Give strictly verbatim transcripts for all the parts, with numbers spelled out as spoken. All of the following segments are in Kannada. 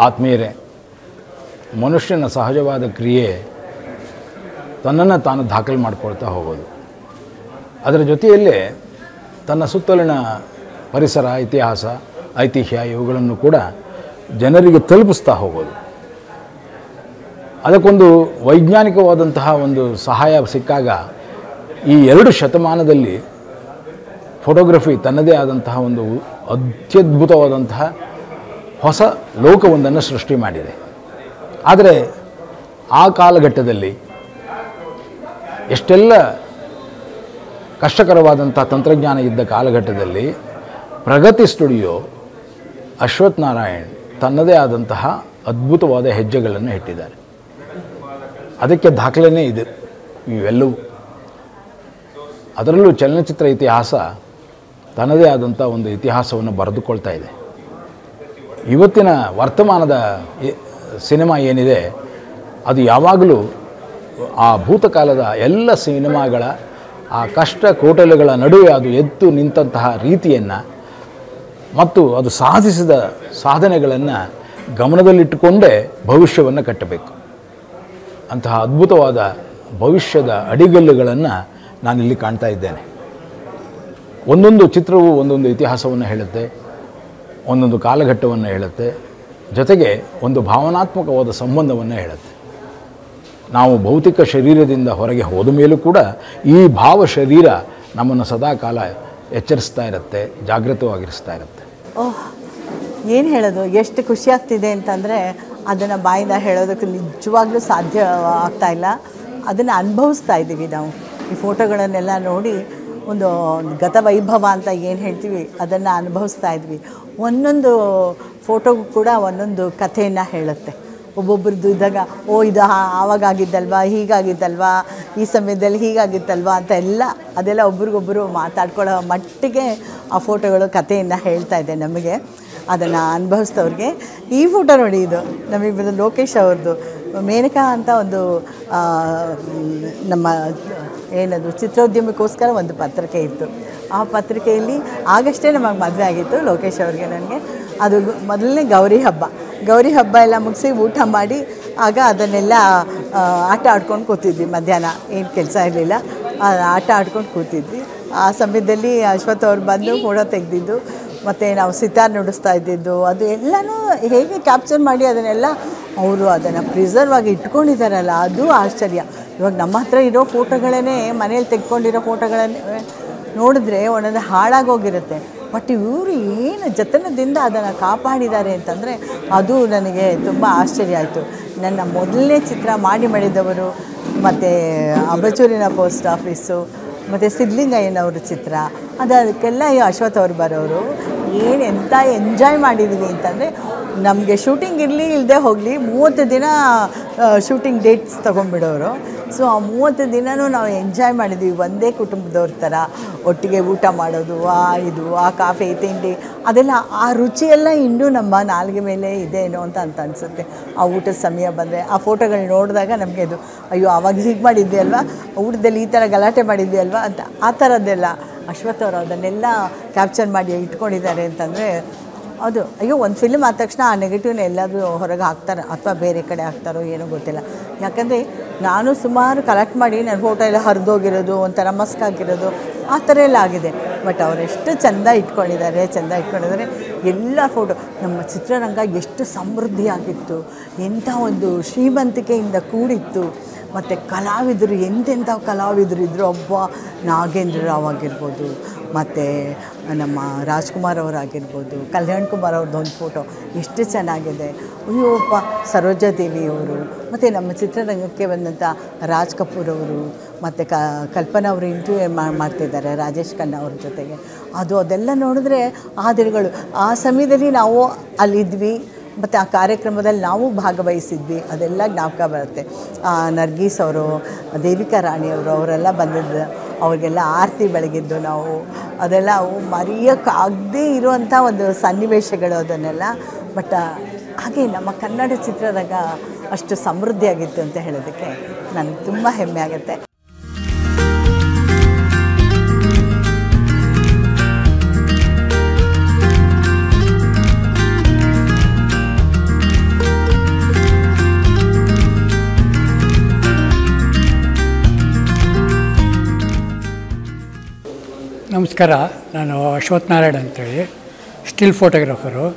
ಆತ್ಮೀಯರೇ, ಮನುಷ್ಯನ ಸಹಜವಾದ ಕ್ರಿಯೆ ತನ್ನನ್ನು ತಾನು ದಾಖಲು ಮಾಡಿಕೊಳ್ತಾ ಹೋಗೋದು. ಅದರ ಜೊತೆಯಲ್ಲೇ ತನ್ನ ಸುತ್ತಲಿನ ಪರಿಸರ, ಇತಿಹಾಸ, ಐತಿಹ್ಯ ಇವುಗಳನ್ನು ಕೂಡ ಜನರಿಗೆ ತಲುಪಿಸ್ತಾ ಹೋಗೋದು. ಅದಕ್ಕೊಂದು ವೈಜ್ಞಾನಿಕವಾದಂತಹ ಒಂದು ಸಹಾಯ ಸಿಕ್ಕಾಗ ಈ ಎರಡು ಶತಮಾನದಲ್ಲಿ ಫೋಟೋಗ್ರಫಿ ತನ್ನದೇ ಆದಂತಹ ಒಂದು ಅತ್ಯದ್ಭುತವಾದಂತಹ ಹೊಸ ಲೋಕವೊಂದನ್ನು ಸೃಷ್ಟಿ ಮಾಡಿದೆ. ಆದರೆ ಆ ಕಾಲಘಟ್ಟದಲ್ಲಿ ಎಷ್ಟೆಲ್ಲ ಕಷ್ಟಕರವಾದಂಥ ತಂತ್ರಜ್ಞಾನ ಇದ್ದ ಕಾಲಘಟ್ಟದಲ್ಲಿ ಪ್ರಗತಿ ಸ್ಟುಡಿಯೋ ಅಶ್ವಥ್ ನಾರಾಯಣ್ ತನ್ನದೇ ಆದಂತಹ ಅದ್ಭುತವಾದ ಹೆಜ್ಜೆಗಳನ್ನು ಇಟ್ಟಿದ್ದಾರೆ. ಅದಕ್ಕೆ ದಾಖಲೆನೇ ಇದೆ ಇವೆಲ್ಲವೂ. ಅದರಲ್ಲೂ ಚಲನಚಿತ್ರ ಇತಿಹಾಸ ತನ್ನದೇ ಆದಂಥ ಒಂದು ಇತಿಹಾಸವನ್ನು ಬರೆದುಕೊಳ್ತಾ ಇದೆ. ಇವತ್ತಿನ ವರ್ತಮಾನದ ಸಿನಿಮಾ ಏನಿದೆ ಅದು ಯಾವಾಗಲೂ ಆ ಭೂತಕಾಲದ ಎಲ್ಲ ಸಿನಿಮಾಗಳ ಆ ಕಷ್ಟ ಕೋಟಲೆಗಳ ನಡುವೆ ಅದು ಎದ್ದು ನಿಂತಹ ರೀತಿಯನ್ನು ಮತ್ತು ಅದು ಸಾಧಿಸಿದ ಸಾಧನೆಗಳನ್ನು ಗಮನದಲ್ಲಿಟ್ಟುಕೊಂಡೇ ಭವಿಷ್ಯವನ್ನು ಕಟ್ಟಬೇಕು. ಅಂತಹ ಅದ್ಭುತವಾದ ಭವಿಷ್ಯದ ಅಡಿಗಲ್ಲುಗಳನ್ನು ನಾನಿಲ್ಲಿ ಕಾಣ್ತಾ ಇದ್ದೇನೆ. ಒಂದೊಂದು ಚಿತ್ರವು ಒಂದೊಂದು ಇತಿಹಾಸವನ್ನು ಹೇಳುತ್ತೆ, ಒಂದೊಂದು ಕಾಲಘಟ್ಟವನ್ನು ಹೇಳುತ್ತೆ, ಜೊತೆಗೆ ಒಂದು ಭಾವನಾತ್ಮಕವಾದ ಸಂಬಂಧವನ್ನು ಹೇಳುತ್ತೆ. ನಾವು ಭೌತಿಕ ಶರೀರದಿಂದ ಹೊರಗೆ ಹೋದ ಮೇಲೂ ಕೂಡ ಈ ಭಾವ ಶರೀರ ನಮ್ಮನ್ನು ಸದಾ ಕಾಲ ಎಚ್ಚರಿಸ್ತಾ ಇರುತ್ತೆ, ಜಾಗೃತವಾಗಿರಿಸ್ತಾ ಇರುತ್ತೆ. ಓಹ್, ಏನು ಹೇಳೋದು, ಎಷ್ಟು ಖುಷಿ ಆಗ್ತಿದೆ ಅಂತಂದರೆ ಅದನ್ನು ಬಾಯಿಂದ ಹೇಳೋದಕ್ಕೆ ನಿಜವಾಗ್ಲೂ ಸಾಧ್ಯ ಆಗ್ತಾ ಇಲ್ಲ. ಅದನ್ನು ಅನುಭವಿಸ್ತಾ ಇದ್ದೀವಿ ನಾವು. ಈ ಫೋಟೋಗಳನ್ನೆಲ್ಲ ನೋಡಿ ಒಂದು ಗತವೈಭವ ಅಂತ ಏನು ಹೇಳ್ತೀವಿ ಅದನ್ನು ಅನುಭವಿಸ್ತಾ ಇದ್ವಿ. ಒಂದೊಂದು ಫೋಟೋಗೂ ಕೂಡ ಒಂದೊಂದು ಕಥೆಯನ್ನು ಹೇಳುತ್ತೆ. ಒಬ್ಬೊಬ್ರದ್ದು ಇದ್ದಾಗ ಓ ಇದು ಆವಾಗಾಗಿದ್ದಲ್ವಾ, ಹೀಗಾಗಿದ್ದಲ್ವಾ, ಈ ಸಮಯದಲ್ಲಿ ಹೀಗಾಗಿತ್ತಲ್ವಾ ಅಂತ ಎಲ್ಲ ಅದೆಲ್ಲ ಒಬ್ರಿಗೊಬ್ಬರು ಮಾತಾಡ್ಕೊಳ್ಳೋ ಮಟ್ಟಿಗೆ ಆ ಫೋಟೋಗಳು ಕಥೆಯನ್ನು ಹೇಳ್ತಾ ಇದೆ ನಮಗೆ, ಅದನ್ನು ಅನುಭವಿಸಿದವ್ರಿಗೆ. ಈ ಫೋಟೋ ನೋಡಿ, ಇದು ನಮಗೆ ಲೋಕೇಶ್ ಅವ್ರದ್ದು ಮೇನಕಾ ಅಂತ ಒಂದು ನಮ್ಮ ಏನದು ಚಿತ್ರೋದ್ಯಮಕ್ಕೋಸ್ಕರ ಒಂದು ಪತ್ರಿಕೆ ಇತ್ತು. ಆ ಪತ್ರಿಕೆಯಲ್ಲಿ ಆಗಷ್ಟೇ ನಮಗೆ ಮದುವೆ ಆಗಿತ್ತು ಲೋಕೇಶ್ ಅವ್ರಿಗೆ ನನಗೆ. ಅದು ಮೊದಲನೇ ಗೌರಿ ಹಬ್ಬ ಗೌರಿ ಹಬ್ಬ ಎಲ್ಲ ಮುಗಿಸಿ ಊಟ ಮಾಡಿ ಆಗ ಅದನ್ನೆಲ್ಲ ಆಟ ಆಡ್ಕೊಂಡು ಕೂತಿದ್ವಿ. ಮಧ್ಯಾಹ್ನ ಏನು ಕೆಲಸ ಇರಲಿಲ್ಲ, ಆಟ ಆಡ್ಕೊಂಡು ಕೂತಿದ್ವಿ. ಆ ಸಮಯದಲ್ಲಿ ಅಶ್ವಥ್ ಅವ್ರು ಬಂದು ಫೋಟೋ ತೆಗೆದಿದ್ದು, ಮತ್ತು ನಾವು ಸಿತಾರ್ ನುಡಿಸ್ತಾ ಇದ್ದಿದ್ದು, ಅದು ಎಲ್ಲನೂ ಹೇಗೆ ಕ್ಯಾಪ್ಚರ್ ಮಾಡಿ ಅದನ್ನೆಲ್ಲ ಅವರು ಅದನ್ನು ಪ್ರಿಸರ್ವ್ ಆಗಿ ಇಟ್ಕೊಂಡಿದ್ದಾರಲ್ಲ, ಅದು ಆಶ್ಚರ್ಯ. ಇವಾಗ ನಮ್ಮ ಹತ್ರ ಇರೋ ಫೋಟೋಗಳೇ, ಮನೇಲಿ ತೆಗೆದುಕೊಂಡಿರೋ ಫೋಟೋಗಳನ್ನೇ ನೋಡಿದ್ರೆ ಒಂದೊಂದು ಹಾಳಾಗೋಗಿರುತ್ತೆ. ಬಟ್ ಇವರು ಏನು ಜತನದಿಂದ ಅದನ್ನು ಕಾಪಾಡಿದ್ದಾರೆ ಅಂತಂದರೆ ಅದು ನನಗೆ ತುಂಬ ಆಶ್ಚರ್ಯ ಆಯಿತು. ನನ್ನ ಮೊದಲನೇ ಚಿತ್ರ ಮಾಡಿ ಮಾಡಿದವರು, ಮತ್ತು ಅಬಚೂರಿನ ಪೋಸ್ಟ್ ಆಫೀಸು, ಮತ್ತು ಸಿದ್ಲಿಂಗಯ್ಯನವ್ರ ಚಿತ್ರ, ಅದಕ್ಕೆಲ್ಲ ಅಶ್ವಥ್ ಅವ್ರು ಬರೋರು. ಏನು ಎಂಥ ಎಂಜಾಯ್ ಮಾಡಿದ್ವಿ ಅಂತಂದರೆ, ನಮಗೆ ಶೂಟಿಂಗ್ ಇರಲಿ ಇಲ್ಲದೆ ಹೋಗಲಿ ಮೂವತ್ತು ದಿನ ಶೂಟಿಂಗ್ ಡೇಟ್ಸ್ ತೊಗೊಂಡ್ಬಿಡೋರು. ಸೊ ಆ ಮೂವತ್ತು ದಿನವೂ ನಾವು ಎಂಜಾಯ್ ಮಾಡಿದ್ವಿ ಒಂದೇ ಕುಟುಂಬದವ್ರ ಥರ ಒಟ್ಟಿಗೆ ಊಟ ಮಾಡೋದು, ಆ ಇದು ಆ ಕಾಫಿ ತಿಂಡಿ ಅದೆಲ್ಲ, ಆ ರುಚಿಯೆಲ್ಲ ಇನ್ನೂ ನಮ್ಮ ನಾಲ್ಗೆ ಮೇಲೆ ಇದೇನೋ ಅಂತ ಅಂತ ಅನಿಸುತ್ತೆ. ಆ ಊಟದ ಸಮಯ ಬಂದರೆ ಆ ಫೋಟೋಗಳು ನೋಡಿದಾಗ ನಮಗೆ ಅದು ಅಯ್ಯೋ ಆವಾಗ ಹೀಗೆ ಮಾಡಿದ್ವಿ ಅಲ್ವಾ, ಊಟದಲ್ಲಿ ಈ ಥರ ಗಲಾಟೆ ಮಾಡಿದ್ವಿ ಅಲ್ವಾ ಅಂತ ಆ ಥರದ್ದೆಲ್ಲ ಅಶ್ವಥ್ ಅವರು ಅದನ್ನೆಲ್ಲ ಕ್ಯಾಪ್ಚರ್ ಮಾಡಿ ಇಟ್ಕೊಂಡಿದ್ದಾರೆ ಅಂತಂದರೆ ಅದು ಅಯ್ಯೋ ಒಂದು ಫಿಲ್ಮ್ ಆದ ತಕ್ಷಣ ಆ ನೆಗೆಟಿವ್ನ ಎಲ್ಲಾದರೂ ಹೊರಗೆ ಹಾಕ್ತಾರೆ ಅಥವಾ ಬೇರೆ ಕಡೆ ಹಾಕ್ತಾರೋ ಏನೋ ಗೊತ್ತಿಲ್ಲ. ಯಾಕಂದರೆ ನಾನು ಸುಮಾರು ಕಲೆಕ್ಟ್ ಮಾಡಿ ನನ್ನ ಫೋಟೋ ಎಲ್ಲ ಹರಿದೋಗಿರೋದು, ಒಂಥರ ಮಸ್ಕಾಗಿರೋದು ಆ ಥರ ಎಲ್ಲ ಆಗಿದೆ. ಬಟ್ ಅವರೆಷ್ಟು ಚೆಂದ ಇಟ್ಕೊಂಡಿದ್ದಾರೆ ಚೆಂದ ಇಟ್ಕೊಂಡಿದ್ದಾರೆ ಎಲ್ಲ ಫೋಟೋ. ನಮ್ಮ ಚಿತ್ರರಂಗ ಎಷ್ಟು ಸಮೃದ್ಧಿಯಾಗಿತ್ತು, ಎಂಥ ಒಂದು ಶ್ರೀಮಂತಿಕೆಯಿಂದ ಕೂಡಿತ್ತು. ಮತ್ತು ಕಲಾವಿದರು ಎಂತೆಂಥ ಕಲಾವಿದರು ಇದ್ದರು. ಒಬ್ಬ ನಾಗೇಂದ್ರ ರಾವ್ ಆಗಿರ್ಬೋದು, ಮತ್ತು ನಮ್ಮ ರಾಜ್ಕುಮಾರ್ ಅವರಾಗಿರ್ಬೋದು, ಕಲ್ಯಾಣ್ ಕುಮಾರ್ ಅವ್ರದ್ದೊಂದು ಫೋಟೋ ಎಷ್ಟು ಚೆನ್ನಾಗಿದೆ. ಅಯ್ಯೋಪ್ಪ ಸರೋಜಾದೇವಿಯವರು, ಮತ್ತು ನಮ್ಮ ಚಿತ್ರರಂಗಕ್ಕೆ ಬಂದಂಥ ರಾಜ್ ಕಪೂರ್ ಅವರು, ಮತ್ತು ಕ ಕಲ್ಪನಾ ಅವರು ಇಂಟರ್ವ್ಯೂ ಮಾಡ್ತಿದ್ದಾರೆ ರಾಜೇಶ್ ಖನ್ನಾ ಅವ್ರ ಜೊತೆಗೆ. ಅದು ಅದೆಲ್ಲ ನೋಡಿದ್ರೆ ಆ ದಿನಗಳು, ಆ ಸಮಯದಲ್ಲಿ ನಾವು ಅಲ್ಲಿದ್ವಿ ಮತ್ತು ಆ ಕಾರ್ಯಕ್ರಮದಲ್ಲಿ ನಾವು ಭಾಗವಹಿಸಿದ್ವಿ, ಅದೆಲ್ಲ ಜ್ಞಾಪಕ ಬರುತ್ತೆ. ನರ್ಗೀಸ್ ಅವರು, ದೇವಿಕಾ ರಾಣಿಯವರು ಅವರೆಲ್ಲ ಬಂದಿದ್ದು, ಅವ್ರಿಗೆಲ್ಲ ಆರತಿ ಬೆಳಗಿದ್ದು ನಾವು, ಅದೆಲ್ಲ ಅವು ಮರೆಯೋಕ್ಕಾಗದೇ ಇರುವಂಥ ಒಂದು ಸನ್ನಿವೇಶಗಳು ಅದನ್ನೆಲ್ಲ. ಬಟ್ ಹಾಗೆ ನಮ್ಮ ಕನ್ನಡ ಚಿತ್ರರಂಗ ಅಷ್ಟು ಸಮೃದ್ಧಿಯಾಗಿತ್ತು ಅಂತ ಹೇಳೋದಕ್ಕೆ ನನಗೆ ತುಂಬ ಹೆಮ್ಮೆ ಆಗುತ್ತೆ. ನಮಸ್ಕಾರ. ನಾನು ಅಶ್ವಥ್ ನಾರಾಯಣ್ ಅಂತೇಳಿ, ಸ್ಟಿಲ್ ಫೋಟೋಗ್ರಾಫರು.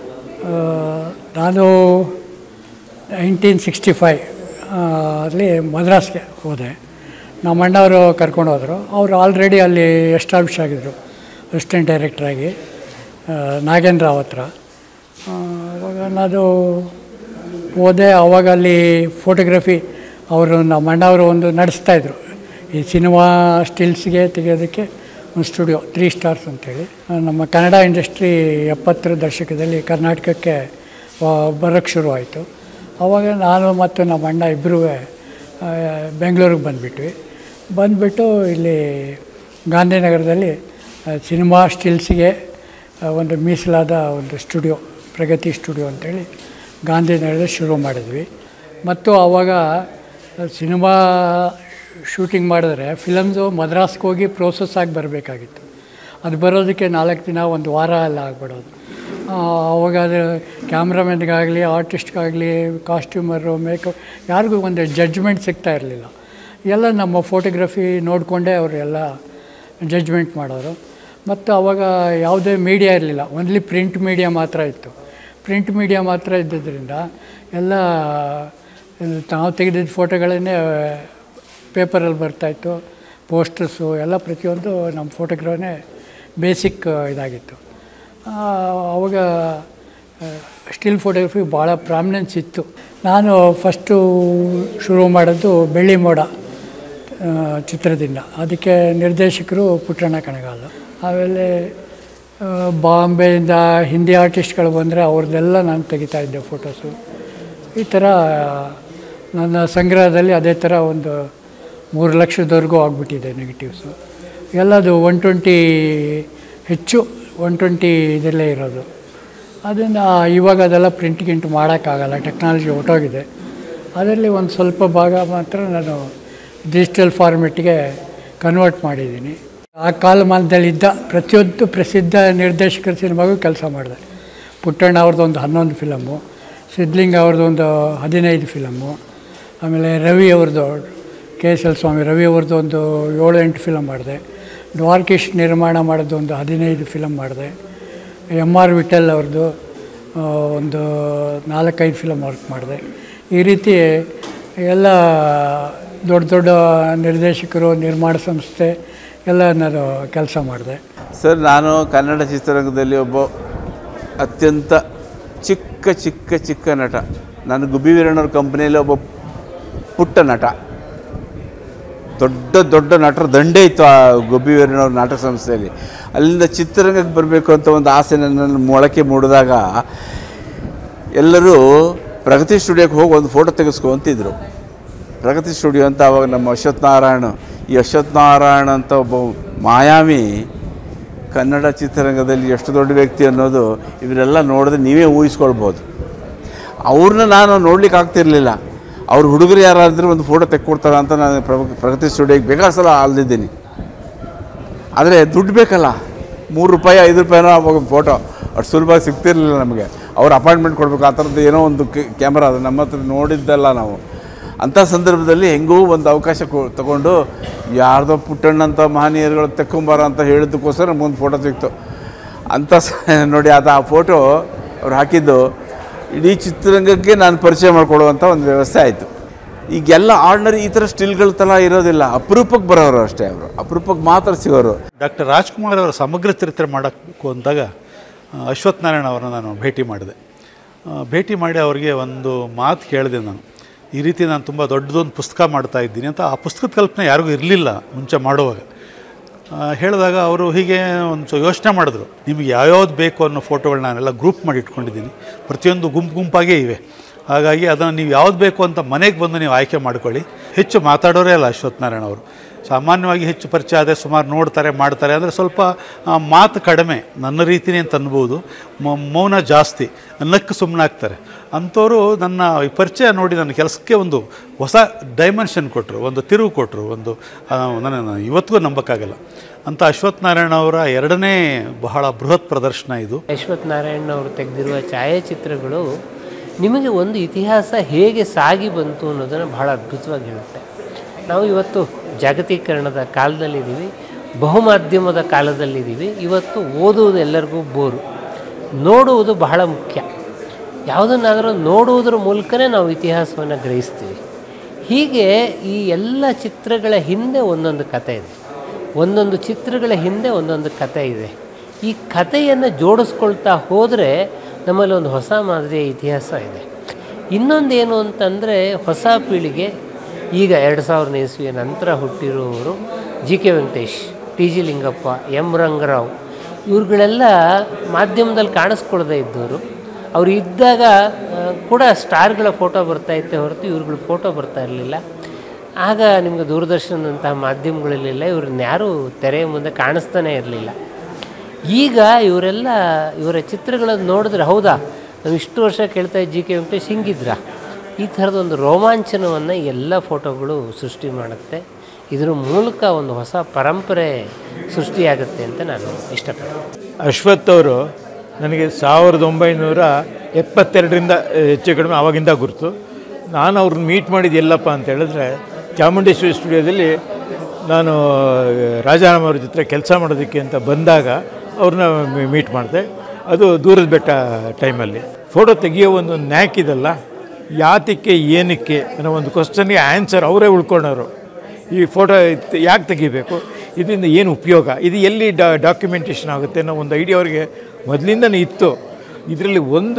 ನಾನು ನೈನ್ಟೀನ್ ಸಿಕ್ಸ್ಟಿ ಫೈವ್ ಅಲ್ಲಿ ಮದ್ರಾಸ್ಗೆ ಹೋದೆ. ನಮ್ಮ ಅಣ್ಣವರು ಕರ್ಕೊಂಡು ಹೋದರು. ಅವರು ಆಲ್ರೆಡಿ ಅಲ್ಲಿ ಎಸ್ಟಾಬ್ಲಿಷ್ ಆಗಿದ್ದರು ಅಸಿಸ್ಟೆಂಟ್ ಡೈರೆಕ್ಟ್ರಾಗಿ ನಾಗೇಂದ್ರ ರಾವ್ ಹತ್ರ. ಅವಾಗ ನಾನು ಹೋದೆ. ಆವಾಗ ಅಲ್ಲಿ ಫೋಟೋಗ್ರಫಿ ಅವರು ನಮ್ಮ ಅಣ್ಣವರು ಒಂದು ನಡೆಸ್ತಾಯಿದ್ರು. ಈ ಸಿನಿಮಾ ಸ್ಟಿಲ್ಸ್ಗೆ ತೆಗೆಯೋದಕ್ಕೆ ಒಂದು ಸ್ಟುಡಿಯೋ ತ್ರೀ ಸ್ಟಾರ್ಸ್ ಅಂತೇಳಿ. ನಮ್ಮ ಕನ್ನಡ ಇಂಡಸ್ಟ್ರಿ ಎಪ್ಪತ್ತರ ದಶಕದಲ್ಲಿ ಕರ್ನಾಟಕಕ್ಕೆ ಬರೋಕ್ಕೆ ಶುರುವಾಯಿತು. ಆವಾಗ ನಾನು ಮತ್ತು ನಮ್ಮ ಅಣ್ಣ ಇಬ್ಬರೂ ಬೆಂಗಳೂರಿಗೆ ಬಂದುಬಿಟ್ವಿ. ಬಂದುಬಿಟ್ಟು ಇಲ್ಲಿ ಗಾಂಧಿನಗರದಲ್ಲಿ ಸಿನಿಮಾ ಸ್ಟಿಲ್ಸ್ಗೆ ಒಂದು ಮೀಸಲಾದ ಒಂದು ಸ್ಟುಡಿಯೋ, ಪ್ರಗತಿ ಸ್ಟುಡಿಯೋ ಅಂತೇಳಿ ಗಾಂಧಿನಗರದಲ್ಲಿ ಶುರು ಮಾಡಿದ್ವಿ. ಮತ್ತು ಆವಾಗ ಸಿನಿಮಾ ಶೂಟಿಂಗ್ ಮಾಡಿದ್ರೆ ಫಿಲಮ್ಸು ಮದ್ರಾಸ್ಗೆ ಹೋಗಿ ಪ್ರೋಸೆಸ್ ಆಗಿ ಬರಬೇಕಾಗಿತ್ತು. ಅದು ಬರೋದಕ್ಕೆ ನಾಲ್ಕು ದಿನ ಒಂದು ವಾರ ಎಲ್ಲ ಆಗಿಬಿಡೋದು. ಆವಾಗ ಅದು ಕ್ಯಾಮ್ರಾಮನ್ಗಾಗಲಿ ಆರ್ಟಿಸ್ಟ್ಗಾಗಲಿ ಕಾಸ್ಟ್ಯೂಮರು ಮೇಕಪ್ ಯಾರಿಗೂ ಒಂದು ಜಡ್ಜ್ಮೆಂಟ್ ಸಿಗ್ತಾ ಇರಲಿಲ್ಲ. ಎಲ್ಲ ನಮ್ಮ ಫೋಟೋಗ್ರಫಿ ನೋಡಿಕೊಂಡೇ ಅವರು ಎಲ್ಲ ಜಡ್ಜ್ಮೆಂಟ್ ಮಾಡೋರು. ಮತ್ತು ಆವಾಗ ಯಾವುದೇ ಮೀಡಿಯಾ ಇರಲಿಲ್ಲ, ಓನ್ಲಿ ಪ್ರಿಂಟ್ ಮೀಡಿಯಾ ಮಾತ್ರ ಇತ್ತು. ಪ್ರಿಂಟ್ ಮೀಡಿಯಾ ಮಾತ್ರ ಇದ್ದಿದ್ದರಿಂದ ಎಲ್ಲ ನಾವು ತೆಗೆದಿದ್ದ ಫೋಟೋಗಳನ್ನೇ ಪೇಪರಲ್ಲಿ ಬರ್ತಾಯಿತ್ತು. ಪೋಸ್ಟರ್ಸು ಎಲ್ಲ ಪ್ರತಿಯೊಂದು ನಮ್ಮ ಫೋಟೋಗ್ರಾಫೇ ಬೇಸಿಕ್ ಇದಾಗಿತ್ತು. ಆವಾಗ ಸ್ಟಿಲ್ ಫೋಟೋಗ್ರಫಿ ಭಾಳ ಪ್ರಾಮಿನೆನ್ಸ್ ಇತ್ತು. ನಾನು ಫಸ್ಟು ಶುರು ಮಾಡೋದು ಬೆಳ್ಳಿ ಮೋಡ ಚಿತ್ರದಿಂದ. ಅದಕ್ಕೆ ನಿರ್ದೇಶಕರು ಪುಟ್ಟಣ್ಣ ಕಣಗಾಲು. ಆಮೇಲೆ ಬಾಂಬೆಯಿಂದ ಹಿಂದಿ ಆರ್ಟಿಸ್ಟ್ಗಳು ಬಂದರೆ ಅವ್ರದ್ದೆಲ್ಲ ನಾನು ತೆಗಿತಾಯಿದ್ದೆ ಫೋಟೋಸು. ಈ ಥರ ನನ್ನ ಸಂಗ್ರಹದಲ್ಲಿ ಅದೇ ಥರ ಒಂದು ಮೂರು ಲಕ್ಷದವರೆಗೂ ಆಗಿಬಿಟ್ಟಿದೆ ನೆಗೆಟಿವ್ಸು. ಎಲ್ಲದು ಒನ್ ಟ್ವೆಂಟಿ ಹೆಚ್ಚು ಒನ್ ಟ್ವೆಂಟಿ ಇದರಲ್ಲೇ ಇರೋದು. ಅದನ್ನು ಇವಾಗ ಅದೆಲ್ಲ ಪ್ರಿಂಟ್ ಗಿಂಟ್ ಮಾಡೋಕ್ಕಾಗಲ್ಲ, ಟೆಕ್ನಾಲಜಿ ಹೊರಟೋಗಿದೆ. ಅದರಲ್ಲಿ ಒಂದು ಸ್ವಲ್ಪ ಭಾಗ ಮಾತ್ರ ನಾನು ಡಿಜಿಟಲ್ ಫಾರ್ಮೆಟ್ಗೆ ಕನ್ವರ್ಟ್ ಮಾಡಿದ್ದೀನಿ. ಆ ಕಾಲಮಾನದಲ್ಲಿದ್ದ ಪ್ರತಿಯೊಂದು ಪ್ರಸಿದ್ಧ ನಿರ್ದೇಶಕರ ಸಿನಿಮಾಗೂ ಕೆಲಸ ಮಾಡಿದೆ. ಪುಟ್ಟಣ್ಣ ಅವ್ರದ್ದೊಂದು ಹನ್ನೊಂದು ಫಿಲಮ್ಮು, ಸಿದ್ಲಿಂಗ ಅವ್ರದ್ದೊಂದು ಹದಿನೈದು ಫಿಲಮ್ಮು, ಆಮೇಲೆ ರವಿ ಅವ್ರದ್ದು K S L Swamy Ravi ಅವ್ರದ್ದು ಒಂದು ಏಳು ಎಂಟು ಫಿಲಮ್ ಮಾಡಿದೆ. ದ್ವಾರಕೀಶ್ ನಿರ್ಮಾಣ ಮಾಡೋದು ಒಂದು ಹದಿನೈದು ಫಿಲಮ್ ಮಾಡಿದೆ. ಎಮ್ ಆರ್ ವಿಠಲ್ ಅವ್ರದ್ದು ಒಂದು ನಾಲ್ಕೈದು ಫಿಲಮ್ ವರ್ಕ್ ಮಾಡಿದೆ. ಈ ರೀತಿ ಎಲ್ಲ ದೊಡ್ಡ ದೊಡ್ಡ ನಿರ್ದೇಶಕರು, ನಿರ್ಮಾಣ ಸಂಸ್ಥೆ ಎಲ್ಲ ನಾನು ಕೆಲಸ ಮಾಡಿದೆ. ಸರ್, ನಾನು ಕನ್ನಡ ಚಿತ್ರರಂಗದಲ್ಲಿ ಒಬ್ಬ ಅತ್ಯಂತ ಚಿಕ್ಕ ಚಿಕ್ಕ ಚಿಕ್ಕ ನಟ. ನಾನು ಗುಬ್ಬಿ ವೀರಣ್ಣವ್ರ ಕಂಪ್ನಿಯಲ್ಲಿ ಒಬ್ಬ ಪುಟ್ಟ ನಟ. ದೊಡ್ಡ ದೊಡ್ಡ ನಟರ ದಂಡೇ ಇತ್ತು ಆ ಗುಬ್ಬಿ ವೀರಣ್ಣವ್ರ ನಾಟಕ ಸಂಸ್ಥೆಯಲ್ಲಿ. ಅಲ್ಲಿಂದ ಚಿತ್ರರಂಗಕ್ಕೆ ಬರಬೇಕು ಅಂತ ಒಂದು ಆಸೆ ನನ್ನಲ್ಲಿ ಮೊಳಕೆ ಮೂಡಿದಾಗ ಎಲ್ಲರೂ ಪ್ರಗತಿ ಸ್ಟುಡಿಯೋಕ್ಕೆ ಹೋಗಿ ಒಂದು ಫೋಟೋ ತೆಗೆಸ್ಕೊ ಅಂತಿದ್ರು. ಪ್ರಗತಿ ಸ್ಟುಡಿಯೋ ಅಂತ ಆವಾಗ ನಮ್ಮ ಅಶ್ವಥ್ ನಾರಾಯಣ, ಈ ಅಶ್ವಥ್ ನಾರಾಯಣ ಅಂತ ಒಬ್ಬ ಮಾಯಾವಿ ಕನ್ನಡ ಚಿತ್ರರಂಗದಲ್ಲಿ ಎಷ್ಟು ದೊಡ್ಡ ವ್ಯಕ್ತಿ ಅನ್ನೋದು ಇವರೆಲ್ಲ ನೋಡಿದ್ರೆ ನೀವೇ ಊಹಿಸ್ಕೊಳ್ಬೋದು. ಅವ್ರನ್ನ ನಾನು ನೋಡ್ಲಿಕ್ಕೆ ಆಗ್ತಿರ್ಲಿಲ್ಲ. ಅವ್ರ ಹುಡುಗರು ಯಾರಾದರೂ ಒಂದು ಫೋಟೋ ತೆಕ್ಕೊಡ್ತಾರ ಅಂತ ನಾನು ಪ್ರಗತಿ ಸ್ಟುಡಿಯೋಗೆ ಬೇಕಾದ ಸಲ ಅಲ್ದಿದ್ದೀನಿ. ಆದರೆ ದುಡ್ಡು ಬೇಕಲ್ಲ, ಮೂರು ರೂಪಾಯಿ ಐದು ರೂಪಾಯಿನೋ ಅವಾಗ ಫೋಟೋ ಅಷ್ಟು ಸುಲಭವಾಗಿ ಸಿಗ್ತಿರ್ಲಿಲ್ಲ ನಮಗೆ. ಅವ್ರು ಅಪಾಯಿಂಟ್ಮೆಂಟ್ ಕೊಡಬೇಕು, ಆ ಥರದ್ದು ಏನೋ ಒಂದು ಕ್ಯಾಮ್ರಾ ಅದು ನಮ್ಮ ಹತ್ರ ನೋಡಿದ್ದಲ್ಲ ನಾವು. ಅಂಥ ಸಂದರ್ಭದಲ್ಲಿ ಹೆಂಗೂ ಒಂದು ಅವಕಾಶ ಕೊ ತೊಗೊಂಡು ಯಾರ್ದೋ ಪುಟ್ಟಣ್ಣಂಥ ಮಹನೀಯರುಗಳು ತೆಕ್ಕೊಂಬಾರ ಅಂತ ಹೇಳಿದ್ದಕ್ಕೋಸ್ಕರ ನಮಗೊಂದು ಫೋಟೋ ಸಿಕ್ತು. ಅಂಥ ನೋಡಿ ಅದು ಆ ಫೋಟೋ ಅವ್ರು ಹಾಕಿದ್ದು ಇಡೀ ಚಿತ್ರರಂಗಕ್ಕೆ ನಾನು ಪರಿಚಯ ಮಾಡಿಕೊಡುವಂಥ ಒಂದು ವ್ಯವಸ್ಥೆ ಆಯಿತು. ಈಗೆಲ್ಲ ಆರ್ಡಿನರಿ ಈ ಥರ ಸ್ಟಿಲ್ಗಳ ಥರ ಇರೋದಿಲ್ಲ, ಅಪರೂಪಕ್ಕೆ ಬರೋರು ಅಷ್ಟೇ. ಅವರು ಅಪರೂಪಕ್ಕೆ ಮಾತ್ರ ಸಿಗೋರು. ಡಾಕ್ಟರ್ ರಾಜ್ಕುಮಾರ್ ಅವರ ಸಮಗ್ರ ಚರಿತ್ರೆ ಮಾಡೋಕ್ಕೂ ಅಂದಾಗ ಅಶ್ವಥ್ ನಾರಾಯಣ ಅವರನ್ನು ನಾನು ಭೇಟಿ ಮಾಡಿದೆ. ಭೇಟಿ ಮಾಡಿ ಅವರಿಗೆ ಒಂದು ಮಾತು ಕೇಳಿದೆ ನಾನು, ಈ ರೀತಿ ನಾನು ತುಂಬ ದೊಡ್ಡದೊಂದು ಪುಸ್ತಕ ಮಾಡ್ತಾ ಇದ್ದೀನಿ ಅಂತ. ಆ ಪುಸ್ತಕದ ಕಲ್ಪನೆ ಯಾರಿಗೂ ಇರಲಿಲ್ಲ ಮುಂಚೆ ಮಾಡುವಾಗ. ಹೇಳಿದಾಗ ಅವರು ಹೀಗೆ ಒಂದು ಯೋಚನೆ ಮಾಡಿದ್ರು, ನಿಮಗೆ ಯಾವ್ಯಾವ್ದು ಬೇಕು ಅನ್ನೋ ಫೋಟೋಗಳು ನಾನೆಲ್ಲ ಗ್ರೂಪ್ ಮಾಡಿ ಇಟ್ಕೊಂಡಿದ್ದೀನಿ, ಪ್ರತಿಯೊಂದು ಗುಂಪು ಗುಂಪಾಗೇ ಇವೆ. ಹಾಗಾಗಿ ಅದನ್ನು ನೀವು ಯಾವ್ದು ಬೇಕು ಅಂತ ಮನೆಗೆ ಬಂದು ನೀವು ಆಯ್ಕೆ ಮಾಡ್ಕೊಳ್ಳಿ. ಹೆಚ್ಚು ಮಾತಾಡೋರೇ ಅಲ್ಲ ಅಶ್ವಥ್ ನಾರಾಯಣ ಅವರು. ಸಾಮಾನ್ಯವಾಗಿ ಹೆಚ್ಚು ಪರಿಚಯ ಆದರೆ ಸುಮಾರು ನೋಡ್ತಾರೆ ಮಾಡ್ತಾರೆ, ಅಂದರೆ ಸ್ವಲ್ಪ ಮಾತು ಕಡಿಮೆ, ನನ್ನ ರೀತಿಯೇ ಅಂತ ಅನ್ಬೋದು. ಮೌನ ಜಾಸ್ತಿ, ನಕ್ಕು ಸುಮ್ಮನಾಗ್ತಾರೆ. ಅಂಥವರು ನನ್ನ ಈ ಪರಿಚಯ ನೋಡಿ ನನ್ನ ಕೆಲಸಕ್ಕೆ ಒಂದು ಹೊಸ ಡೈಮೆನ್ಷನ್ ಕೊಟ್ಟರು, ಒಂದು ತಿರುವು ಕೊಟ್ಟರು. ಒಂದು ನನ್ನ ಇವತ್ತಿಗೂ ನಂಬಕ್ಕಾಗಲ್ಲ. ಅಂತ ಅಶ್ವಥ್ ನಾರಾಯಣ ಅವರ ಎರಡನೇ ಬಹಳ ಬೃಹತ್ ಪ್ರದರ್ಶನ ಇದು. ಅಶ್ವಥ್ ನಾರಾಯಣ ಅವರು ತೆಗೆದಿರುವ ಛಾಯಾಚಿತ್ರಗಳು ನಿಮಗೆ ಒಂದು ಇತಿಹಾಸ ಹೇಗೆ ಸಾಗಿ ಬಂತು ಅನ್ನೋದನ್ನು ಬಹಳ ಅದ್ಭುತವಾಗಿ ಹೇಳುತ್ತೆ. ನಾವು ಇವತ್ತು ಜಾಗತೀಕರಣದ ಕಾಲದಲ್ಲಿದ್ದೀವಿ. ಬಹುಮಾಧ್ಯಮದ ಕಾಲದಲ್ಲಿದ್ದೀವಿ. ಇವತ್ತು ಓದುವುದು ಎಲ್ಲರಿಗೂ ಬೋರು, ನೋಡುವುದು ಬಹಳ ಮುಖ್ಯ. ಯಾವುದನ್ನಾದರೂ ನೋಡುವುದರ ಮೂಲಕನೇ ನಾವು ಇತಿಹಾಸವನ್ನು ಗ್ರಹಿಸ್ತೀವಿ. ಹೀಗೆ ಈ ಎಲ್ಲ ಚಿತ್ರಗಳ ಹಿಂದೆ ಒಂದೊಂದು ಕಥೆ ಇದೆ, ಒಂದೊಂದು ಚಿತ್ರಗಳ ಹಿಂದೆ ಒಂದೊಂದು ಕಥೆ ಇದೆ. ಈ ಕಥೆಯನ್ನು ಜೋಡಿಸ್ಕೊಳ್ತಾ ಹೋದರೆ ನಮ್ಮಲ್ಲಿ ಒಂದು ಹೊಸ ಮಾದರಿಯ ಇತಿಹಾಸ ಇದೆ. ಇನ್ನೊಂದೇನು ಅಂತಂದರೆ, ಹೊಸ ಪೀಳಿಗೆ ಈಗ ಎರಡು ಸಾವಿರದ ಇಸ್ವಿಯ ನಂತರ ಹುಟ್ಟಿರುವವರು G K Venkatesh, T G Lingappa, M Rangarao, ಇವ್ರುಗಳೆಲ್ಲ ಮಾಧ್ಯಮದಲ್ಲಿ ಕಾಣಿಸ್ಕೊಳ್ದೇ ಇದ್ದವರು. ಅವರು ಇದ್ದಾಗ ಕೂಡ ಸ್ಟಾರ್ಗಳ ಫೋಟೋ ಬರ್ತಾಯಿತ್ತೆ ಹೊರತು ಇವ್ರುಗಳ ಫೋಟೋ ಬರ್ತಾ ಇರಲಿಲ್ಲ. ಆಗ ನಿಮಗೆ ದೂರದರ್ಶನದಂತಹ ಮಾಧ್ಯಮಗಳಿರಲಿಲ್ಲ, ಇವ್ರನ್ನ ಯಾರೂ ತೆರೆಯ ಮುಂದೆ ಕಾಣಿಸ್ತಾನೇ ಇರಲಿಲ್ಲ. ಈಗ ಇವರೆಲ್ಲ ಇವರ ಚಿತ್ರಗಳನ್ನು ನೋಡಿದ್ರೆ, ಹೌದಾ ನಾವು ಇಷ್ಟು ವರ್ಷ ಕೇಳ್ತಾ ಇದ್ದ ಜಿ ಕೆ ವೆಂಕಟೇಶ್ ಹಿಂಗಿದ್ರ, ಈ ಥರದೊಂದು ರೋಮಾಂಚನವನ್ನು ಎಲ್ಲ ಫೋಟೋಗಳು ಸೃಷ್ಟಿ ಮಾಡುತ್ತೆ. ಇದರ ಮೂಲಕ ಒಂದು ಹೊಸ ಪರಂಪರೆ ಸೃಷ್ಟಿಯಾಗುತ್ತೆ ಅಂತ ನಾನು ಇಷ್ಟಪಡ್ತೀನಿ. ಅಶ್ವಥ್ ಅವರು ನನಗೆ ಸಾವಿರದ ಒಂಬೈನೂರ ಎಪ್ಪತ್ತೆರಡರಿಂದ ಹೆಚ್ಚು ಕಡಿಮೆ ಆವಾಗಿಂದ ಗುರುತು. ನಾನು ಅವ್ರನ್ನ ಮೀಟ್ ಮಾಡಿದ್ದು ಎಲ್ಲಪ್ಪ ಅಂತ ಹೇಳಿದ್ರೆ, ಚಾಮುಂಡೇಶ್ವರಿ ಸ್ಟುಡಿಯೋದಲ್ಲಿ ನಾನು ರಾಜಾರಾಮ್ ಅವ್ರ ಜೊತೆ ಕೆಲಸ ಮಾಡೋದಕ್ಕೆ ಅಂತ ಬಂದಾಗ ಅವ್ರನ್ನ ಮೀಟ್ ಮಾಡಿದೆ. ಅದು ದೂರದ ಬೆಟ್ಟ ಟೈಮಲ್ಲಿ ಫೋಟೋ ತೆಗಿಯೋ ಒಂದು ನ್ಯಾಕ್ ಇದಲ್ಲ, ಯಾತಕ್ಕೆ ಏನಕ್ಕೆ ಅನ್ನೋ ಒಂದು ಕ್ವಶನ್ಗೆ ಆನ್ಸರ್ ಅವರೇ ಉಳ್ಕೊಂಡವರು. ಈ ಫೋಟೋ ಯಾಕೆ ತೆಗಿಬೇಕು, ಇದರಿಂದ ಏನು ಉಪಯೋಗ, ಇದು ಎಲ್ಲಿ ಡಾ ಡಾಕ್ಯುಮೆಂಟೇಷನ್ ಆಗುತ್ತೆ ಅನ್ನೋ ಒಂದು ಐಡಿಯಾ ಅವ್ರಿಗೆ ಮೊದಲಿಂದನೇ ಇತ್ತು. ಇದರಲ್ಲಿ ಒಂದು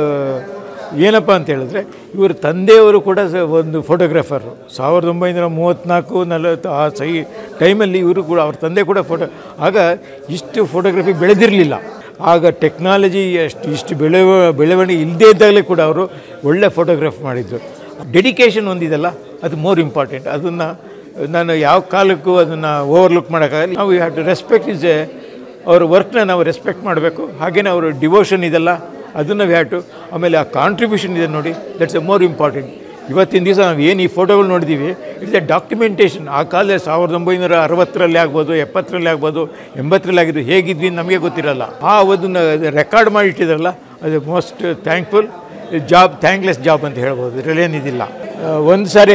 ಏನಪ್ಪ ಅಂತ ಹೇಳಿದ್ರೆ, ಇವರು ತಂದೆಯವರು ಕೂಡ ಒಂದು ಫೋಟೋಗ್ರಾಫರು. ಸಾವಿರದ ಒಂಬೈನೂರ ಮೂವತ್ತ್ನಾಲ್ಕು ನಲವತ್ತು ಆ ಸೈ ಟೈಮಲ್ಲಿ ಇವರು ಕೂಡ, ಅವ್ರ ತಂದೆ ಕೂಡ ಫೋಟೋ. ಆಗ ಇಷ್ಟು ಫೋಟೋಗ್ರಫಿ ಬೆಳೆದಿರಲಿಲ್ಲ. ಆಗ ಟೆಕ್ನಾಲಜಿ ಅಷ್ಟು ಇಷ್ಟು ಬೆಳೆವ ಬೆಳವಣಿಗೆ ಇಲ್ಲದೇ ಇದ್ದಾಗಲೇ ಕೂಡ ಅವರು ಒಳ್ಳೆ ಫೋಟೋಗ್ರಾಫ್ ಮಾಡಿದ್ರು. ಡೆಡಿಕೇಶನ್ ಒಂದಿದೆಲ್ಲ, ಅದು ಮೋರ್ ಇಂಪಾರ್ಟೆಂಟ್. ಅದನ್ನು ನಾನು ಯಾವ ಕಾಲಕ್ಕೂ ಅದನ್ನು ಓವರ್ಲುಕ್ ಮಾಡೋಕ್ಕಾಗಲ್ಲ. ನಾವು have to respect is a ಅವ್ರ ವರ್ಕ್ನ ನಾವು ರೆಸ್ಪೆಕ್ಟ್ ಮಾಡಬೇಕು. ಹಾಗೆಯೇ ಅವರು ಡಿವೋಷನ್ ಇದೆಲ್ಲ, ಅದನ್ನು ವ್ಯಾಟು ಟು. ಆಮೇಲೆ ಆ ಕಾಂಟ್ರಿಬ್ಯೂಷನ್ ಇದೆ ನೋಡಿ, ದಟ್ಸ್ ಎ ಮೋರ್ ಇಂಪಾರ್ಟೆಂಟ್. ಇವತ್ತಿನ ದಿವಸ ನಾವು ಏನು ಈ ಫೋಟೋಗಳು ನೋಡಿದ್ದೀವಿ, ಇಟ್ಸ್ ಎ ಡಾಕ್ಯುಮೆಂಟೇಷನ್. ಆ ಕಾಲದಲ್ಲಿ ಸಾವಿರದ ಒಂಬೈನೂರ ಅರವತ್ತರಲ್ಲಿ ಆಗ್ಬೋದು, ಎಪ್ಪತ್ತರಲ್ಲಿ ಆಗ್ಬೋದು, ಎಂಬತ್ತರಲ್ಲಿ ಆಗಿದ್ದು ಹೇಗಿದ್ವಿ ನಮಗೆ ಗೊತ್ತಿರಲ್ಲ. ಆ ಅದನ್ನು ರೆಕಾರ್ಡ್ ಮಾಡಿ ಇಟ್ಟಿದ್ರಲ್ಲ, ಅದು most thankful job, thankless job ಅಂತ ಹೇಳ್ಬೋದು. ಇದರಲ್ಲಿ ಏನಿದಿಲ್ಲ. ಒಂದು ಸಾರಿ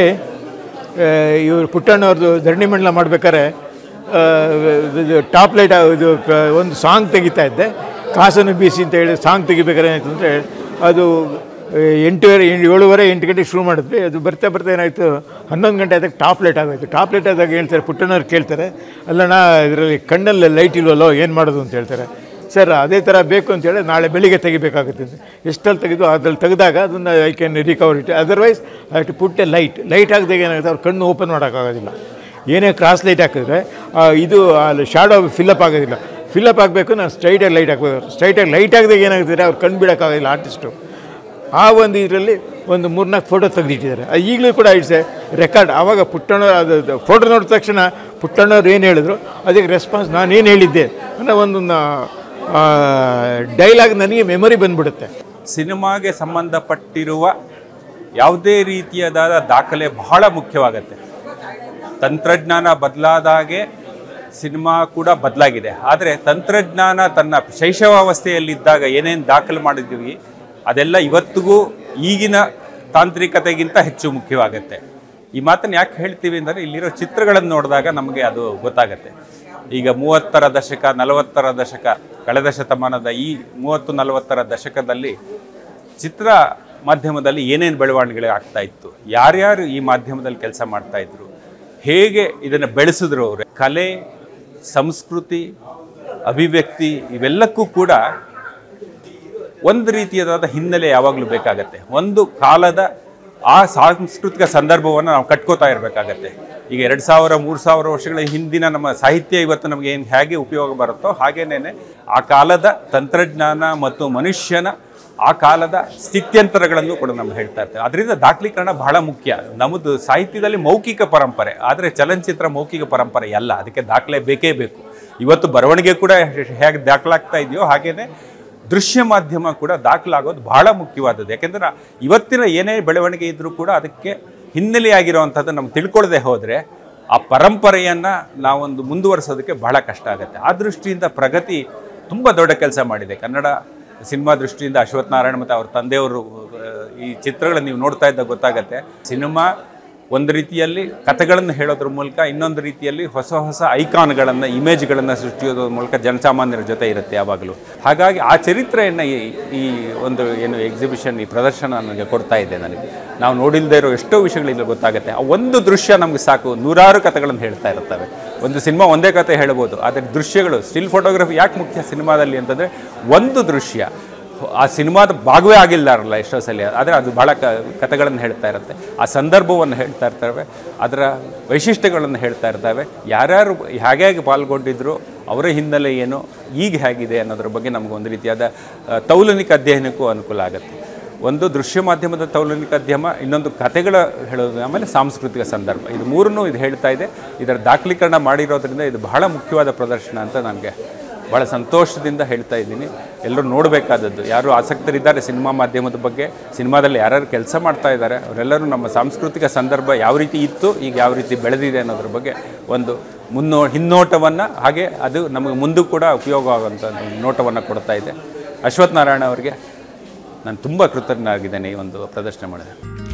ಇವರು ಪುಟ್ಟಣ್ಣವ್ರದ್ದು ಧರಣಿ ಮಂಡಲ ಮಾಡ್ಬೇಕಾದ್ರೆ ಟಾಪ್ ಲೈಟ್ ಇದು ಒಂದು ಸಾಂಗ್ ತೆಗಿತಾ ಇದ್ದೆ, ಕಾಸನ್ನು ಬೀಸಿ ಅಂತ ಹೇಳಿ ಸಾಂಗ್ ತೆಗಿಬೇಕಾದ್ರೆ ಏನಾಯಿತು ಅಂದರೆ, ಅದು ಎಂಟೂವರೆ ಏಳುವರೆ ಎಂಟು ಗಂಟೆಗೆ ಶುರು ಮಾಡಿದ್ವಿ. ಅದು ಬರ್ತಾ ಬರ್ತಾ ಏನಾಯಿತು, ಹನ್ನೊಂದು ಗಂಟೆ ಆದಾಗ ಟಾಪ್ ಲೈಟ್ ಆಗೋಯ್ತು. ಟಾಪ್ ಲೈಟ್ ಆದಾಗ ಹೇಳ್ತಾರೆ, ಪುಟ್ಟಣ್ಣವ್ರು ಕೇಳ್ತಾರೆ, ಅಲ್ಲಣ್ಣ ಇದರಲ್ಲಿ ಕಣ್ಣಲ್ಲಿ ಲೈಟ್ ಇಲ್ವಲ್ಲೋ, ಏನು ಮಾಡೋದು ಅಂತ ಹೇಳ್ತಾರೆ. ಸರ್ ಅದೇ ಥರ ಬೇಕು ಅಂತೇಳಿ ನಾಳೆ ಬೆಳಿಗ್ಗೆ ತೆಗಿಬೇಕಾಗುತ್ತೆ. ಎಷ್ಟಲ್ಲಿ ತೆಗೆದು ಅದ್ರಲ್ಲಿ ತೆಗೆದಾಗ ಅದನ್ನು I can recover it. Otherwise I to put a light. Light ಹಾಕಿದಾಗ ಏನಾಗುತ್ತೆ, ಅವ್ರ ಕಣ್ಣು ಓಪನ್ ಮಾಡೋಕ್ಕಾಗೋದಿಲ್ಲ. ಏನೇ ಕ್ರಾಸ್ ಲೈಟ್ ಹಾಕಿದ್ರೆ ಇದು ಅಲ್ಲಿ ಶಾಡೋ ಫಿಲ್ಲಪ್ ಆಗೋದಿಲ್ಲ. ಫಿಲ್ಲಪ್ ಆಗಬೇಕು, ನಾನು ಸ್ಟ್ರೈಟಾಗಿ ಲೈಟ್ ಹಾಕಬೇಕು. ಸ್ಟ್ರೈಟಾಗಿ ಲೈಟ್ ಹಾಕಿದಾಗ ಏನಾಗ್ತಿದೆ, ಅವ್ರು ಕಣ್ಣು ಬಿಡೋಕ್ಕಾಗೋದಿಲ್ಲ ಆರ್ಟಿಸ್ಟು. ಆ ಒಂದು ಇದರಲ್ಲಿ ಒಂದು ಮೂರ್ನಾಲ್ಕು ಫೋಟೋ ತೆಗೆದಿಟ್ಟಿದ್ದಾರೆ. ಈಗಲೂ ಕೂಡ ಇಟ್ಸ್ ಎ ರೆಕಾರ್ಡ್. ಆವಾಗ ಪುಟ್ಟಣ್ಣ ಅದು ಫೋಟೋ ನೋಡಿದ ತಕ್ಷಣ ಪುಟ್ಟಣ್ಣವ್ರು ಏನು ಹೇಳಿದ್ರು ಅದಕ್ಕೆ ರೆಸ್ಪಾನ್ಸ್ ನಾನೇನು ಹೇಳಿದ್ದೆ ಅನ್ನೋ ಒಂದು ಡೈಲಾಗ್ ನನಗೆ ಮೆಮೊರಿ ಬಂದ್ಬಿಡುತ್ತೆ. ಸಿನಿಮಾಗೆ ಸಂಬಂಧಪಟ್ಟಿರುವ ಯಾವುದೇ ರೀತಿಯಾದ ದಾಖಲೆ ಬಹಳ ಮುಖ್ಯವಾಗುತ್ತೆ. ತಂತ್ರಜ್ಞಾನ ಬದಲಾದಾಗೆ ಸಿನಿಮಾ ಕೂಡ ಬದಲಾಗಿದೆ. ಆದರೆ ತಂತ್ರಜ್ಞಾನ ತನ್ನ ಶೈಶವಾವಸ್ಥೆಯಲ್ಲಿದ್ದಾಗ ಏನೇನು ದಾಖಲೆ ಮಾಡಿದ್ದೀವಿ ಅದೆಲ್ಲ ಇವತ್ತಿಗೂ ಈಗಿನ ತಾಂತ್ರಿಕತೆಗಿಂತ ಹೆಚ್ಚು ಮುಖ್ಯವಾಗುತ್ತೆ. ಈ ಮಾತನ್ನು ಯಾಕೆ ಹೇಳ್ತೀವಿ ಅಂದರೆ, ಇಲ್ಲಿರೋ ಚಿತ್ರಗಳನ್ನು ನೋಡಿದಾಗ ನಮಗೆ ಅದು ಗೊತ್ತಾಗುತ್ತೆ. ಈಗ ಮೂವತ್ತರ ದಶಕ, ನಲವತ್ತರ ದಶಕ, ಕಳೆದ ಶತಮಾನದ ಈ ಮೂವತ್ತು ನಲವತ್ತರ ದಶಕದಲ್ಲಿ ಚಿತ್ರ ಮಾಧ್ಯಮದಲ್ಲಿ ಏನೇನು ಬೆಳವಣಿಗೆ ಆಗ್ತಾ ಇತ್ತು, ಯಾರ್ಯಾರು ಈ ಮಾಧ್ಯಮದಲ್ಲಿ ಕೆಲಸ ಮಾಡ್ತಾ ಇದ್ರು, ಹೇಗೆ ಇದನ್ನು ಬೆಳೆಸಿದ್ರು ಅವರು, ಕಲೆ, ಸಂಸ್ಕೃತಿ, ಅಭಿವ್ಯಕ್ತಿ ಇವೆಲ್ಲಕ್ಕೂ ಕೂಡ ಒಂದು ರೀತಿಯಾದ ಹಿನ್ನೆಲೆ ಯಾವಾಗಲೂ ಬೇಕಾಗತ್ತೆ. ಒಂದು ಕಾಲದ ಆ ಸಾಂಸ್ಕೃತಿಕ ಸಂದರ್ಭವನ್ನು ನಾವು ಕಟ್ಕೋತಾ ಇರಬೇಕಾಗತ್ತೆ. ಈಗ ಎರಡು ಸಾವಿರ ಮೂರು ಸಾವಿರ ವರ್ಷಗಳ ಹಿಂದಿನ ನಮ್ಮ ಸಾಹಿತ್ಯ ಇವತ್ತು ನಮಗೆ ಏನು ಹೇಗೆ ಉಪಯೋಗ ಬರುತ್ತೋ ಹಾಗೇನೇ ಆ ಕಾಲದ ತಂತ್ರಜ್ಞಾನ ಮತ್ತು ಮನುಷ್ಯನ ಆ ಕಾಲದ ಸ್ಥಿತ್ಯಂತರಗಳನ್ನು ಕೂಡ ನಾವು ಹೇಳ್ತಾ ಇರ್ತೇವೆ. ಅದರಿಂದ ದಾಖಲೀಕರಣ ಬಹಳ ಮುಖ್ಯ. ನಮ್ಮದು ಸಾಹಿತ್ಯದಲ್ಲಿ ಮೌಖಿಕ ಪರಂಪರೆ, ಆದರೆ ಚಲನಚಿತ್ರ ಮೌಖಿಕ ಪರಂಪರೆ ಅಲ್ಲ. ಅದಕ್ಕೆ ದಾಖಲೆ ಬೇಕೇ ಬೇಕು. ಇವತ್ತು ಬರವಣಿಗೆ ಕೂಡ ಹೇಗೆ ದಾಖಲಾಗ್ತಾ ಇದೆಯೋ ಹಾಗೇನೆ ದೃಶ್ಯ ಮಾಧ್ಯಮ ಕೂಡ ದಾಖಲಾಗೋದು ಬಹಳ ಮುಖ್ಯವಾದದ್ದು. ಯಾಕೆಂದರೆ ಇವತ್ತಿನ ಏನೇ ಬೆಳವಣಿಗೆ ಇದ್ದರೂ ಕೂಡ ಅದಕ್ಕೆ ಹಿನ್ನೆಲೆಯಾಗಿರುವಂಥದ್ದು ನಮ್ಗೆ ತಿಳ್ಕೊಳ್ಳದೆ ಹೋದರೆ ಆ ಪರಂಪರೆಯನ್ನು ನಾವೊಂದು ಮುಂದುವರಿಸೋದಕ್ಕೆ ಬಹಳ ಕಷ್ಟ ಆಗುತ್ತೆ. ಆ ದೃಷ್ಟಿಯಿಂದ ಪ್ರಗತಿ ತುಂಬ ದೊಡ್ಡ ಕೆಲಸ ಮಾಡಿದೆ ಕನ್ನಡ ಸಿನಿಮಾ ದೃಷ್ಟಿಯಿಂದ. ಅಶ್ವಥ್ ನಾರಾಯಣ ಮತ್ತು ಅವ್ರ ತಂದೆಯವರು ಈ ಚಿತ್ರಗಳನ್ನು ನೀವು ನೋಡ್ತಾ ಇದ್ದಾಗ ಗೊತ್ತಾಗತ್ತೆ, ಸಿನಿಮಾ ಒಂದು ರೀತಿಯಲ್ಲಿ ಕಥೆಗಳನ್ನು ಹೇಳೋದ್ರ ಮೂಲಕ, ಇನ್ನೊಂದು ರೀತಿಯಲ್ಲಿ ಹೊಸ ಹೊಸ ಐಕಾನ್ಗಳನ್ನು, ಇಮೇಜ್ಗಳನ್ನು ಸೃಷ್ಟಿಯೋದ್ರ ಮೂಲಕ ಜನಸಾಮಾನ್ಯರ ಜೊತೆ ಇರುತ್ತೆ ಯಾವಾಗಲೂ. ಹಾಗಾಗಿ ಆ ಚರಿತ್ರೆಯನ್ನು ಈ ಈ ಒಂದು ಏನು ಎಕ್ಸಿಬಿಷನ್, ಈ ಪ್ರದರ್ಶನ ನನಗೆ ಕೊಡ್ತಾ ಇದೆ. ನನಗೆ ನಾವು ನೋಡಿಲ್ಲದೆ ಇರೋ ಎಷ್ಟೋ ವಿಷಯಗಳಿಲ್ಲ ಗೊತ್ತಾಗುತ್ತೆ. ಆ ಒಂದು ದೃಶ್ಯ ನಮಗೆ ಸಾಕು, ನೂರಾರು ಕಥೆಗಳನ್ನು ಹೇಳ್ತಾ ಇರ್ತವೆ. ಒಂದು ಸಿನಿಮಾ ಒಂದೇ ಕಥೆ ಹೇಳ್ಬೋದು, ಆದರೆ ದೃಶ್ಯಗಳು, ಸ್ಟಿಲ್ ಫೋಟೋಗ್ರಫಿ ಯಾಕೆ ಮುಖ್ಯ ಸಿನಿಮಾದಲ್ಲಿ ಅಂತಂದರೆ, ಒಂದು ದೃಶ್ಯ ಆ ಸಿನಿಮಾದ ಭಾಗವೇ ಆಗಿಲ್ಲಾರಲ್ಲ ಎಷ್ಟೋ ಸಲ, ಆದರೆ ಅದು ಭಾಳ ಕ ಕಥೆಗಳನ್ನು ಹೇಳ್ತಾ ಇರುತ್ತೆ. ಆ ಸಂದರ್ಭವನ್ನು ಹೇಳ್ತಾ ಇರ್ತವೆ, ಅದರ ವೈಶಿಷ್ಟ್ಯಗಳನ್ನು ಹೇಳ್ತಾ ಇರ್ತವೆ. ಯಾರ್ಯಾರು ಹೇಗೆ ಹೇಗೆ ಪಾಲ್ಗೊಂಡಿದ್ರು, ಅವರ ಹಿನ್ನೆಲೆ ಏನು, ಈಗ ಹೇಗಿದೆ ಅನ್ನೋದ್ರ ಬಗ್ಗೆ ನಮಗೊಂದು ರೀತಿಯಾದ ತೌಲನಿಕ ಅಧ್ಯಯನಕ್ಕೂ ಅನುಕೂಲ ಆಗುತ್ತೆ. ಒಂದು ದೃಶ್ಯ ಮಾಧ್ಯಮದ ತೌಲನಿಕ ಅಧ್ಯಯನ, ಇನ್ನೊಂದು ಕಥೆಗಳ ಹೇಳೋದು, ಆಮೇಲೆ ಸಾಂಸ್ಕೃತಿಕ ಸಂದರ್ಭ, ಇದು ಮೂರನ್ನೂ ಇದು ಹೇಳ್ತಾ ಇದೆ. ಇದರ ದಾಖಲೀಕರಣ ಮಾಡಿರೋದ್ರಿಂದ ಇದು ಬಹಳ ಮುಖ್ಯವಾದ ಪ್ರದರ್ಶನ ಅಂತ ನನಗೆ ಭಾಳ ಸಂತೋಷದಿಂದ ಹೇಳ್ತಾ ಇದ್ದೀನಿ. ಎಲ್ಲರೂ ನೋಡಬೇಕಾದದ್ದು, ಯಾರು ಆಸಕ್ತರಿದ್ದಾರೆ ಸಿನಿಮಾ ಮಾಧ್ಯಮದ ಬಗ್ಗೆ, ಸಿನಿಮಾದಲ್ಲಿ ಯಾರ್ಯಾರು ಕೆಲಸ ಮಾಡ್ತಾ ಇದ್ದಾರೆ ಅವರೆಲ್ಲರೂ ನಮ್ಮ ಸಾಂಸ್ಕೃತಿಕ ಸಂದರ್ಭ ಯಾವ ರೀತಿ ಇತ್ತು, ಈಗ ಯಾವ ರೀತಿ ಬೆಳೆದಿದೆ ಅನ್ನೋದ್ರ ಬಗ್ಗೆ ಒಂದು ಮುನ್ನೋ ಹಿನ್ನೋಟವನ್ನು, ಹಾಗೆ ಅದು ನಮಗೆ ಮುಂದೂ ಕೂಡ ಉಪಯೋಗ ಆಗುವಂಥ ನೋಟವನ್ನು ಕೊಡ್ತಾ ಇದೆ. ಅಶ್ವಥ್ ನಾರಾಯಣ ಅವರಿಗೆ ನಾನು ತುಂಬ ಕೃತಜ್ಞನಾಗಿದ್ದೇನೆ ಈ ಒಂದು ಪ್ರದರ್ಶನ ಮಾಡಿದೆ.